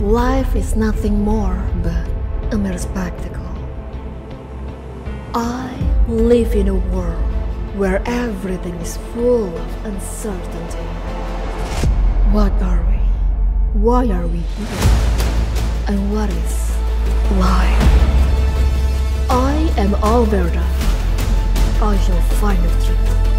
Life is nothing more but a mere spectacle. I live in a world where everything is full of uncertainty. What are we? Why are we here? And what is life? I am all Verda. I shall find the truth.